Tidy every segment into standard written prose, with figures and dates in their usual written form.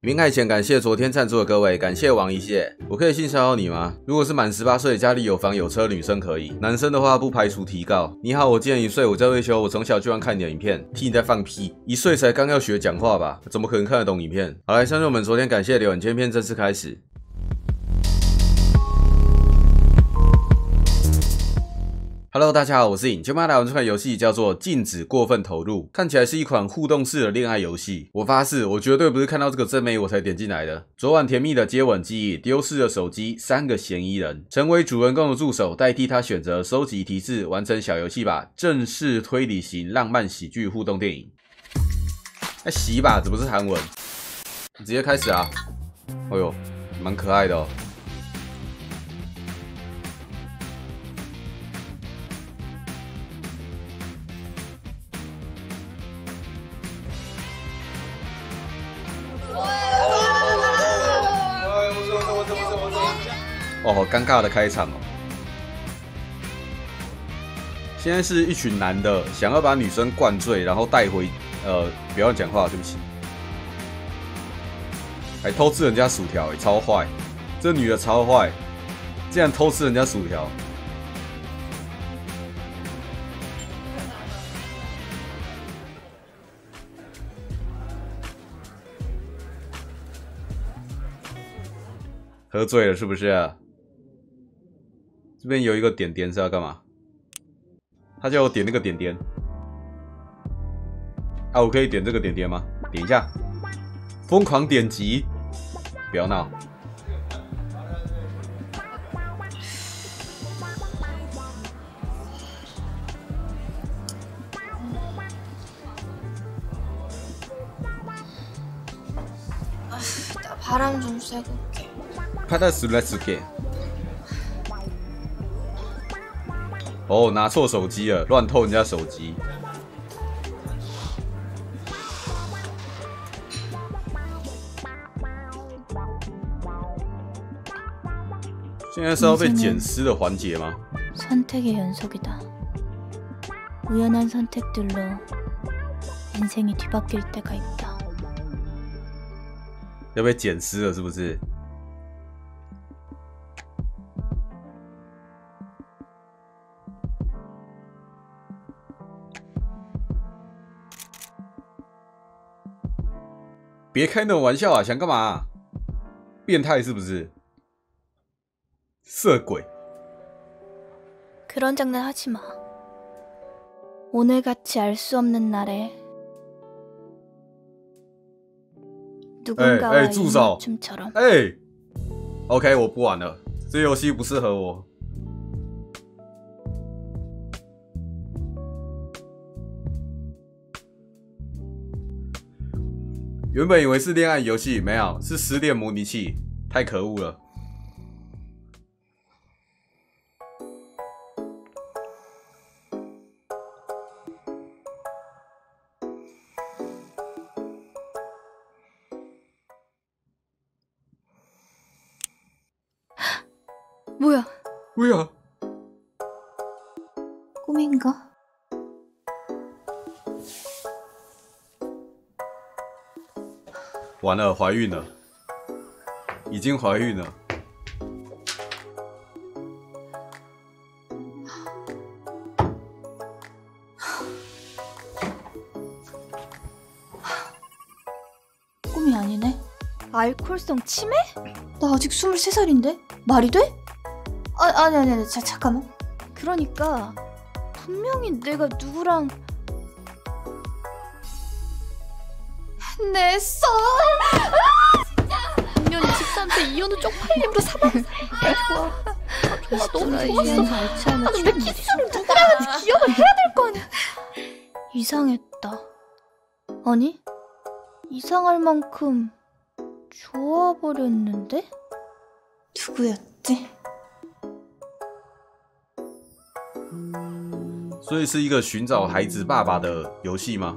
明爱前感谢昨天赞助的各位，感谢王一谢。我可以性骚扰你吗？如果是满18岁，家里有房有车女生可以，男生的话不排除提告。你好，我今年1岁，我叫瑞秋，我从小就爱看你的影片，替你在放屁。1岁才刚要学讲话吧？怎么可能看得懂影片？好来，乡亲们，昨天感谢留言，今天片正式开始。Hello， 大家好，我是影。今天来玩这款游戏叫做《禁止过分投入》，看起来是一款互动式的恋爱游戏。我发誓，我绝对不是看到这个正妹我才点进来的。昨晚甜蜜的接吻记忆，丢失了手机，3个嫌疑人，成为主人公的助手，代替他选择收集提示，完成小游戏吧。正式推理型浪漫喜剧互动电影。洗吧，怎么是韩文？直接开始啊！哎呦，蛮可爱的哦。哦，好尴尬的开场哦！现在是一群男的想要把女生灌醉，然后带回不要讲话，对不起，还偷吃人家薯条，超坏！这女的超坏，竟然偷吃人家薯条。喝醉了是不是啊？这边有一个点点是要干嘛？他叫我点那个点点。啊，我可以点这个点点吗？点一下。疯狂点击，不要闹。 나 바람 좀 쐬고 올게. 파다스 렛츠게。哦，拿错手机了，乱偷人家手机。现在是要被捡尸的环节吗？ 선택의 연속이다. 우연한 선택들로 인생이 뒤바뀔 때가 있다. 要被捡尸了是不是？别开那种玩笑啊！想干嘛？变态是不是？色鬼。 그런 장난 하지 마. 오늘같이 알 수 없는 날에 누군가와 맞춤처럼. OK， 我不玩了，这游戏不适合我。原本以为是恋爱游戏，没有，是失恋模拟器，太可恶了。 뭐야? 뭐야? 꿈인가? 完了，怀孕了，已经怀孕了。 꿈이 아니네. 알코올성 치매? 나 아직 23살인데? 말이 돼? 아니, 잠깐만. 그러니까 분명히 내가 누구랑 내 썰! 작년에 집사한테 이혼 후 쪽팔림으로 사망했어. 좋아, 너무 좋았어. 나도 내 키스를 누구랑 하는지 기억을 해야 될 거 아니야. 이상했다. 아니, 이상할 만큼 좋아버렸는데? 누구였지? 所以是一个寻找孩子爸爸的游戏吗？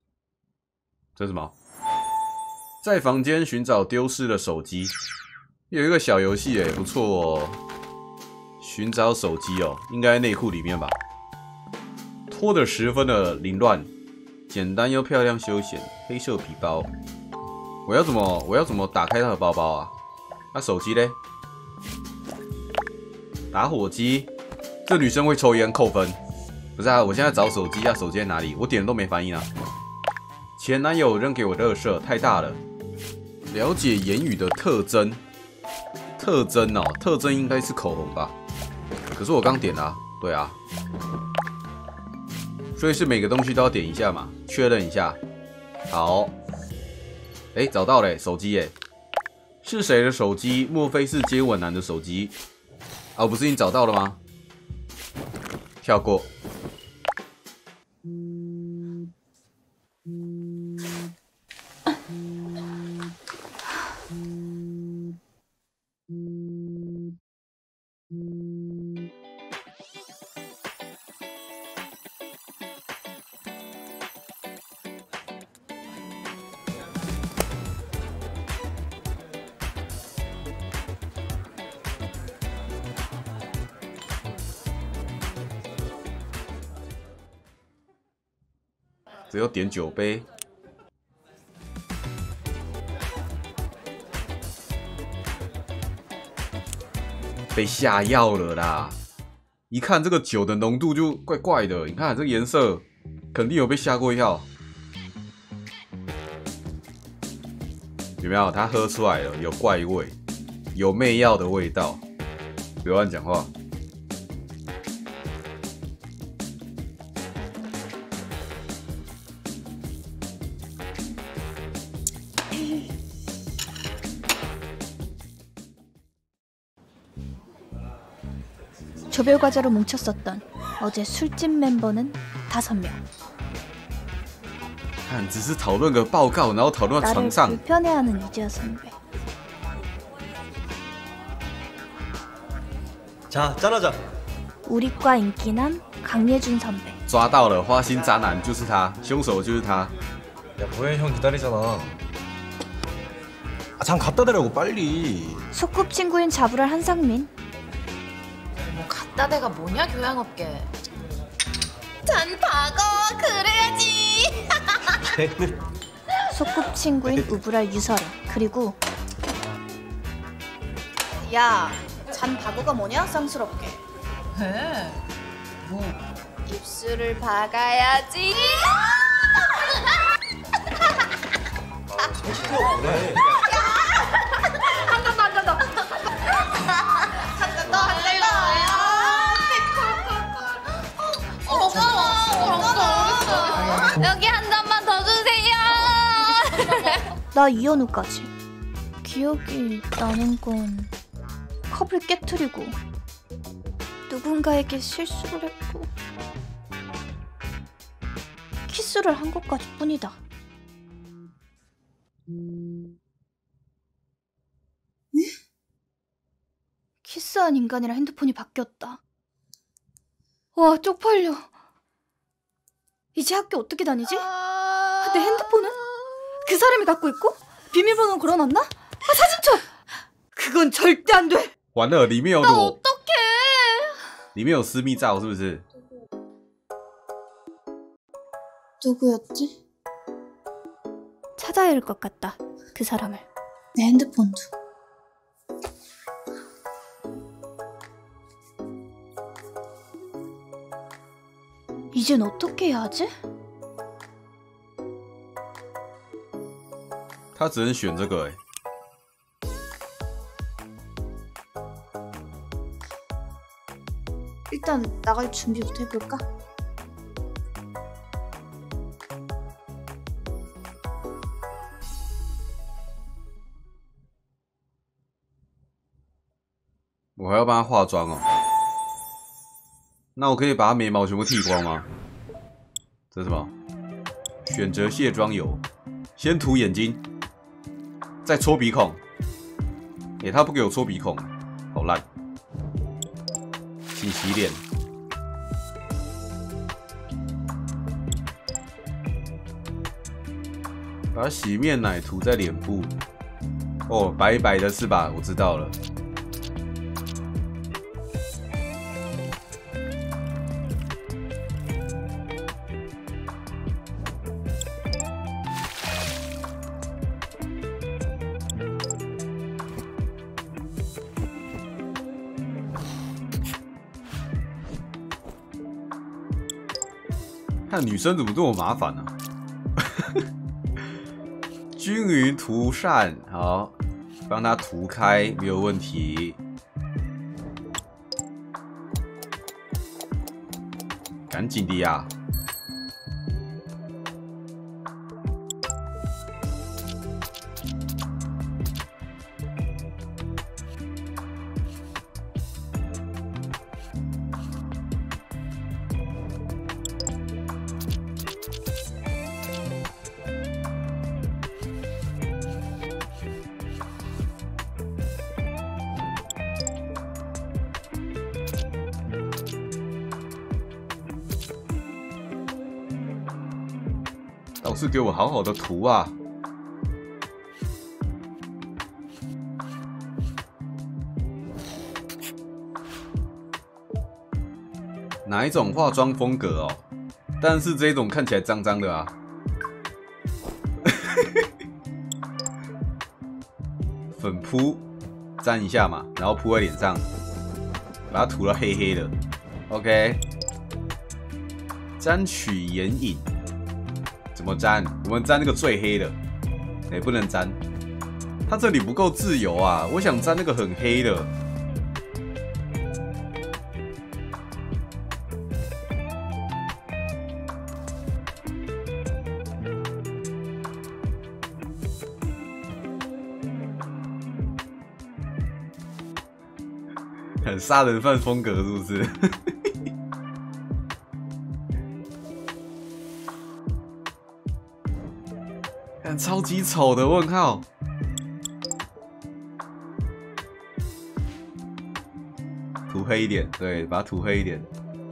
这是什么？在房间寻找丢失的手机。 有一个小游戏不错哦。寻找手机哦，应该内裤里面吧？拖得十分的凌乱，简单又漂亮休闲，黑色皮包。我要怎么打开他的包包啊？那手机嘞？打火机，这女生会抽烟扣分。不是啊，我现在找手机啊，手机在哪里？我点了都没反应啊。前男友扔给我的垃圾太大了。了解言语的特征，特征哦，特征应该是口红吧？可是我刚点了啊，对啊，所以是每个东西都要点一下嘛，确认一下。好，哎，找到了，手机哎，是谁的手机？莫非是接吻男的手机？啊，不是已经找到了吗？跳过。只有点酒杯。被下药了啦！一看这个酒的浓度就怪怪的，你看这个颜色，肯定有被下过药。有没有？他喝出来了，有怪味，有媚药的味道。不要乱讲话。 조별 과제로 뭉쳤었던 어제 술집 멤버는 5명. 看，只是讨论个报告，然后讨论到床 나를 上。 불편해하는 이지아 선배. 자, 짠하자. 우리과 인기남 강예준 선배. 抓到了，花心渣男就是他，凶手就是他。 야, 뭐해? 형 기다리잖아. 아, 잠 갖다 대라고 빨리. 소꿉친구인 자부랄 한상민. 뭐 갖다 대가 뭐냐 교양업계. 잔 박어 그래야지. 소꿉친구인 우불알 유설이. 그리고 야, 잔 박어가 뭐냐 쌍스럽게. 왜? 뭐 입술을 박아야지. 그래. 여기 한 잔만 더 주세요. 나 이현우까지. 기억이 나는 건 컵을 깨트리고 누군가에게 실수를 했고 키스를 한 것까지 뿐이다. 키스한 인간이라 핸드폰이 바뀌었다. 와, 쪽팔려. 이제 학교 어떻게 다니지? 내 핸드폰은? 그 사람이 갖고 있고? 비밀번호 걸어놨나? 아, 사진첩! 그건 절대 안 돼! 完了，里面有 나 裸， 어떡해. 里面有私密照，是不是？ 누구였지? 찾아야 할 것 같다, 그 사람을. 내 핸드폰도. 이젠 어떻게 해야 하지? 他只能选这个哎。 일단 나갈 준비부터 해볼까? 我还要帮他化妆哦。那我可以把他眉毛全部剃光吗？这是什么？选择卸妆油，先涂眼睛，再搓鼻孔。他不给我搓鼻孔，好烂。请洗脸。把洗面奶涂在脸部， 哦，白白的是吧？我知道了。看女生怎么这么麻烦呢、均匀涂善，好，帮它涂开没有问题。赶紧的呀！老师给我好好的涂啊！哪一种化妆风格哦？但是这种看起来脏脏的啊。粉扑沾一下嘛，然后扑在脸上，把它涂到黑黑的。OK， 沾取眼影。怎么沾？我们沾那个最黑的，不能沾。它这里不够自由啊！我想沾那个很黑的。很杀人犯风格是不是？超级丑的问号，涂黑一点，对，把它涂黑一点。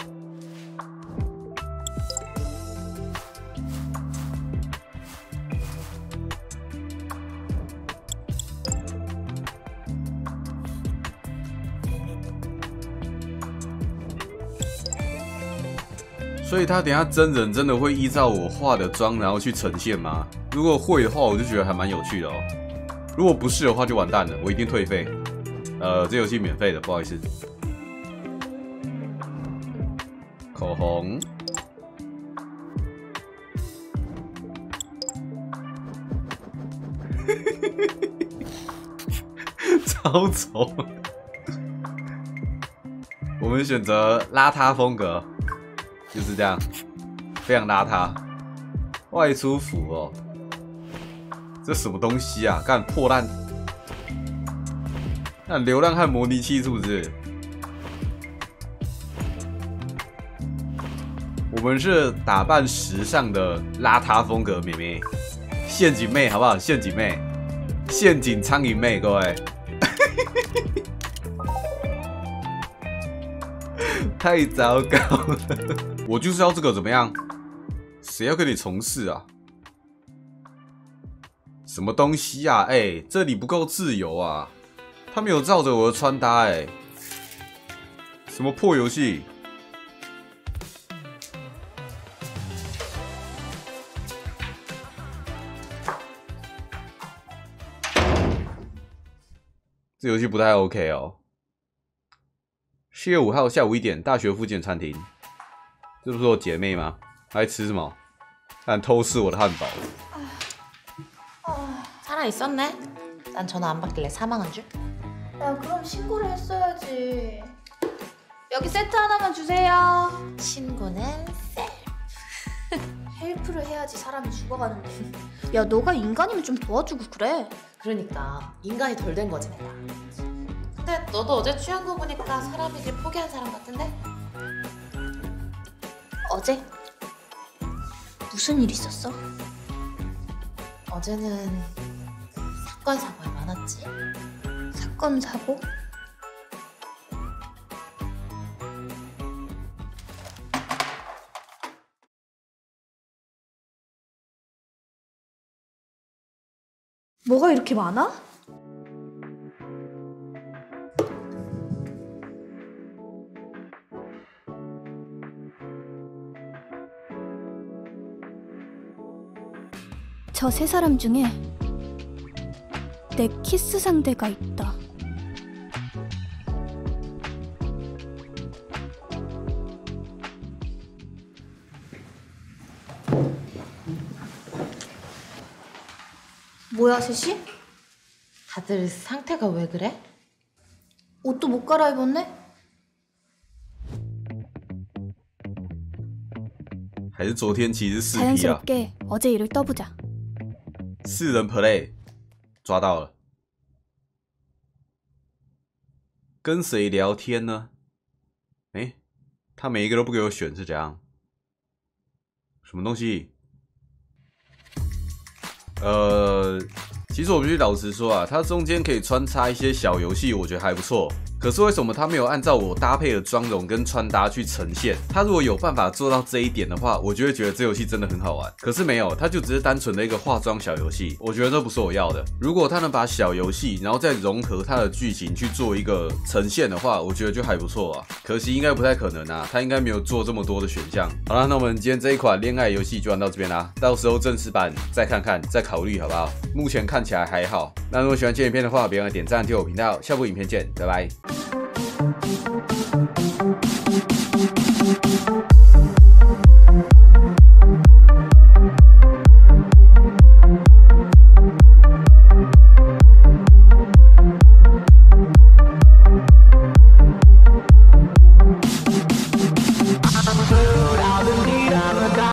所以他等一下真人真的会依照我化的妆然后去呈现吗？如果会的话，我就觉得还蛮有趣的哦。如果不是的话，就完蛋了，我一定退费。这游戏免费的，不好意思。口红，超丑。我们选择邋遢风格。就是这样，非常邋遢。外出服哦，这什么东西啊？干破烂！那流浪汉模拟器是不是？我们是打扮时尚的邋遢风格妹妹，陷阱妹好不好？陷阱妹，陷阱苍蝇妹，各位。太糟糕了！我就是要这个，怎么样？谁要跟你从事啊？什么东西啊？这里不够自由啊！他没有照着我的穿搭，什么破游戏？这游戏不太 OK 哦。7月5号下午1点，大学附近的餐厅。这不是我姐妹吗？她在吃什么？但偷吃我的汉堡。 살아있었네? 난 전화 안 받길래 사망한 줄? 야, 그럼 신고를 했어야지. 여기 세트 하나만 주세요. 신고는 헬프를 해야지 사람이 죽어가는데. 야, 너가 인간이면 좀 도와주고 그래. 그러니까 인간이 덜 된 거지 내가. 근데 너도 어제 취한 거 보니까 사람이길 포기한 사람 같은데? 어제? 무슨 일 있었어? 어제는 사건 사고가 많았지. 사건 사고? 뭐가 이렇게 많아? 저 세 사람 중에 내 키스 상대가 있다. 뭐야, 셋이? 다들 상태가 왜 그래? 옷도 못 갈아입었네? 还是昨天其实是4P 啊？ 자연스럽게 어제 일을 떠보자. 4人 play 抓到了。跟谁聊天呢？哎，他每一个都不给我选是怎样？什么东西？其实我必须老实说啊，它中间可以穿插一些小游戏，我觉得还不错。可是为什么它没有按照我搭配的妆容跟穿搭去呈现？它如果有办法做到这一点的话，我就会觉得这游戏真的很好玩。可是没有，它就只是单纯的一个化妆小游戏，我觉得这不是我要的。如果它能把小游戏，然后再融合它的剧情去做一个呈现的话，我觉得就还不错啊。可惜应该不太可能啊，它应该没有做这么多的选项。好啦，那我们今天这一款恋爱游戏就玩到这边啦，到时候正式版再看看，再考虑好不好？目前看起来还好。那如果喜欢这影片的话，别忘了点赞、订阅我频道。下部影片见，拜拜。